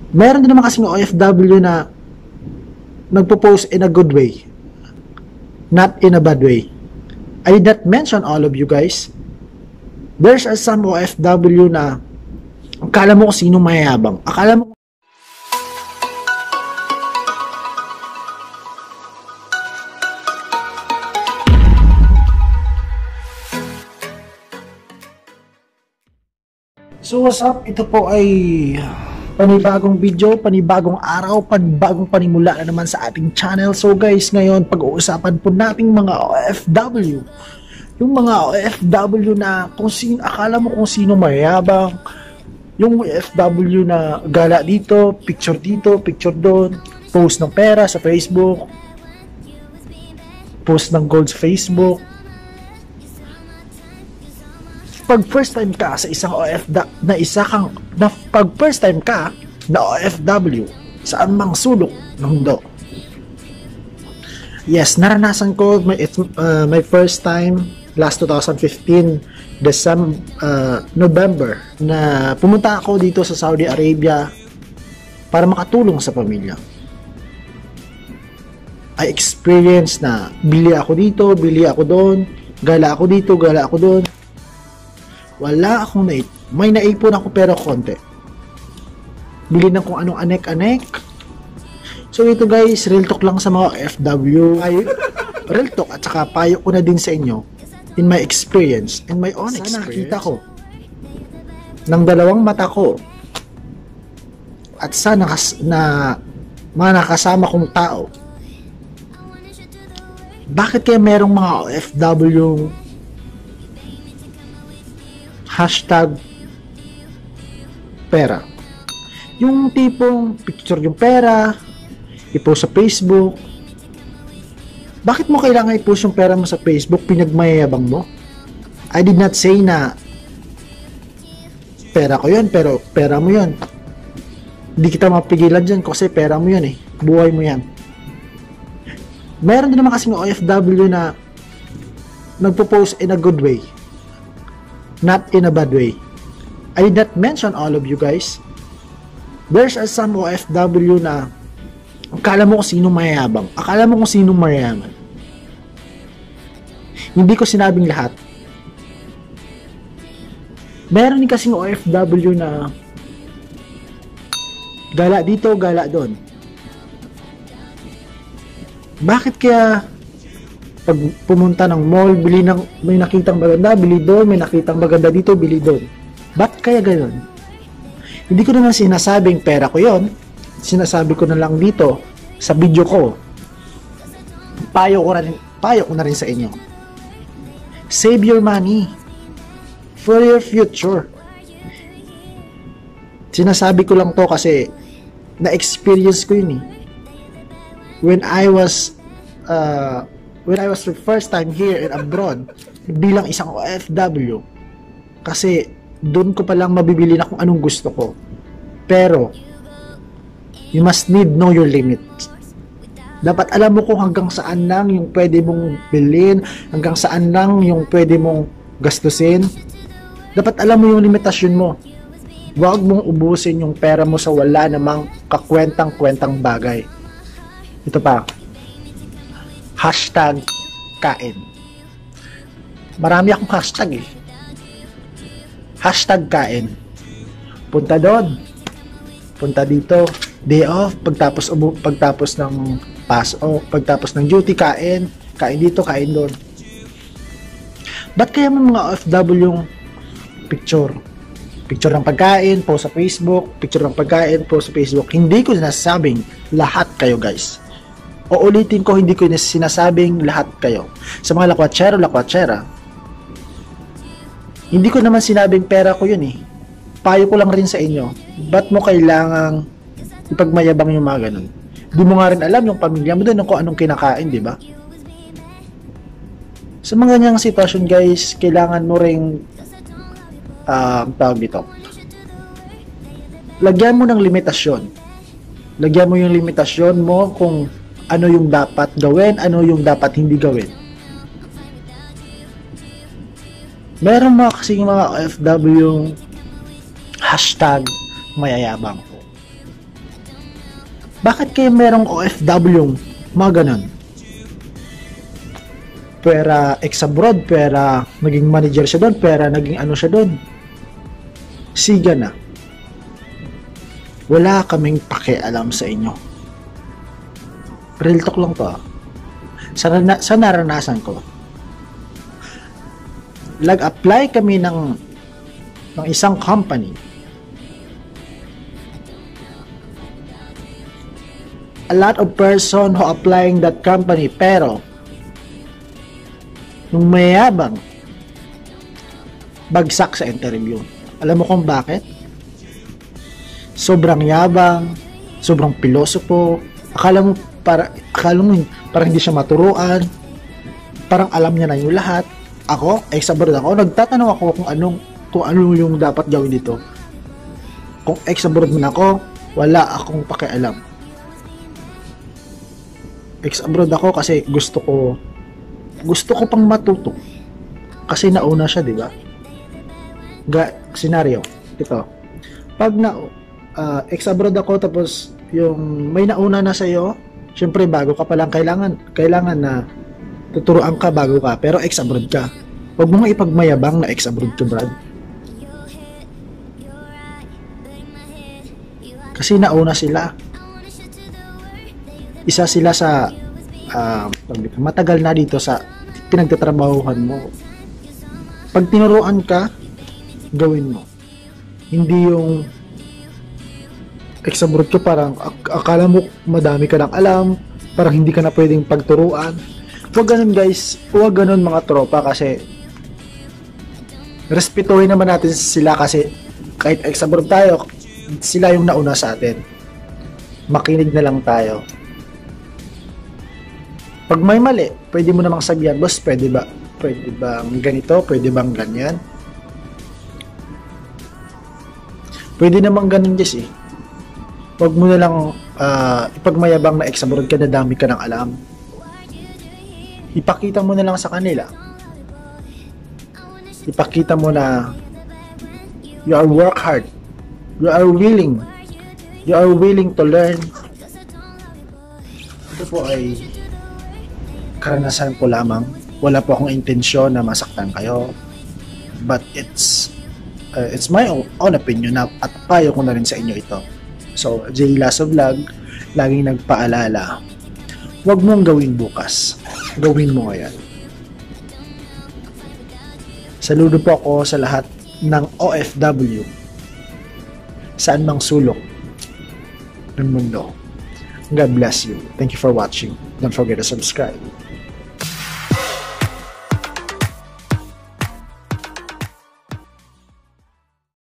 Meron din naman kasing OFW na nagpo-post in a good way, not in a bad way. I did not mention all of you guys. There's some OFW na akala mo kung sino mayayabang. Akala mo So what's up? Ito po ay panibagong video, panibagong araw, panibagong panimula na naman sa ating channel. So guys, ngayon pag-uusapan po nating mga OFW. Yung mga OFW na kung sino, akala mo kung sino mayabang. Yung OFW na gala dito, picture doon, post ng pera sa Facebook, post ng gold sa Facebook. Pag first time ka sa isang pag first time ka na OFW sa anumang sulok ng mundo. Yes, naranasan ko my first time last 2015 November na pumunta ako dito sa Saudi Arabia para makatulong sa pamilya. I experienced na bili ako dito, bili ako doon, gala ako dito, gala ako doon. Wala akong may naipon ako pero konti. Bili ng kung anong anek-anek. So ito guys, real talk lang sa mga FW. Real talk at saka payo ko na din sa inyo in my experience, in my own experience. Nakita ko ng dalawang mata ko at sana mga nakasama kong tao. Bakit kaya merong mga OFW hashtag pera? Yung tipong picture yung pera, i-post sa Facebook. Bakit mo kailangan i-post yung pera mo sa Facebook? Pinagmayayabang mo? I did not say na pera ko yun, pero pera mo yun. Hindi kita mapigilan dyan kasi pera mo yun eh. Buhay mo yan. Meron din naman kasing OFW na nagpo-post in a good way, not in a bad way. I did not mention all of you guys. There's some OFW na akala mo kung sino mayayabang. Akala mo kung sino mayayaman. Hindi ko sinabing lahat. Meron din kasing OFW na gala dito, gala doon. Bakit kaya pag pumunta ng mall, may nakitang maganda, bili doon, may nakitang maganda dito, bili doon? Ba't kaya ganoon? Hindi ko naman sinasabing pera ko yon. Sinasabi ko na lang dito sa video ko. Payo ko na rin sa inyo. Save your money for your future. Sinasabi ko lang to kasi na-experience ko yun eh. When I was the first time here in abroad bilang isang OFW, kasi doon ko palang mabibili na kung anong gusto ko. Pero you must know your limits. Dapat alam mo kung hanggang saan lang yung pwede mong bilhin, hanggang saan lang yung pwede mong gastusin. Dapat alam mo yung limitasyon mo. Huwag mong ubusin yung pera mo sa wala namang kakwentang-kwentang bagay. Ito pa, hashtag kain. Marami akong hashtag eh. Hashtag kain. Punta doon, punta dito, day off, pagtapos ng pagtapos ng duty, kain dito, kain doon. Ba't kaya may mga OFW yung picture ng pagkain, post sa Facebook, picture ng pagkain, post sa Facebook? Hindi ko sinasabing lahat kayo guys. O ulitin ko, hindi ko sinasabing lahat kayo. Sa mga lakwatsera, hindi ko naman sinabing pera ko yun eh. Payo ko lang rin sa inyo. Ba't mo kailangang ipagmayabang yung mga ganun? Di mo nga rin alam yung pamilya mo doon kung anong kinakain, di ba? Sa mga ganyang sitwasyon guys, kailangan mo ring tawag dito, lagyan mo ng limitasyon. Lagyan mo yung limitasyon mo kung ano yung dapat gawin, ano yung dapat hindi gawin. Meron kasing mga OFW yung hashtag mayayabang ko. Bakit kayo merong OFW yung mga ganun? Pera ex-abroad, pera naging manager siya doon, pera naging ano siya doon. Siga na. Wala kaming pakialam sa inyo. Real talk lang to. Sa naranasan ko. Nag-apply kami ng isang company. A lot of person who applying that company, pero nung mayabang, bagsak sa interview. Alam mo kung bakit? Sobrang yabang, sobrang pilosopo. Akala mo parang hindi siya maturuan. Parang alam niya na yung lahat. Ako, ex-abroad ako, nagtatanong ako kung ano yung dapat gawin dito. Kung ex-abroad man ako, wala akong pakialam. Ex-abroad ako kasi gusto ko pang matuto. Kasi nauna siya, di ba? Scenario, ito. Pag ex-abroad ako tapos yung may nauna na sa'yo, syempre bago ka pa lang, kailangan na tuturuan ka bago ka, pero ex-abroad ka. Huwag mo nga ipagmayabang na ex-abroad ka, Brad. Kasi nauna sila. Isa sila sa matagal na dito sa pinagtatrabahuhan mo. Pag tinuruan ka, gawin mo. Hindi yung ex-abroad ka, parang akala mo madami ka lang alam, parang hindi ka na pwedeng pagturuan. Huwag ganun, guys. Huwag ganun, mga tropa, kasi respetuhin naman natin sila, kasi kahit ex-abroad tayo, sila yung nauna sa atin. Makinig na lang tayo. Pag may mali, pwede mo namang sabihan, boss, pwede bang ganito? Pwede bang ganyan? Pwede namang ganun, guys, eh. Huwag mo na lang ipagmayabang na ex-abroad ka, na dami ka ng alam. Ipakita mo na lang sa kanila. Ipakita mo na you are work hard. You are willing to learn. Ito po ay karanasan ko lamang. Wala po akong intensyon na masaktan kayo. But it's my own opinion na, at payo ko na rin sa inyo ito. So, Jay Lasso Vlog, laging nagpaalala, huwag mong gawin bukas. Gawin mo ngayon. Saludo po ako sa lahat ng OFW saan mang sulok ng mundo. God bless you. Thank you for watching. Don't forget to subscribe.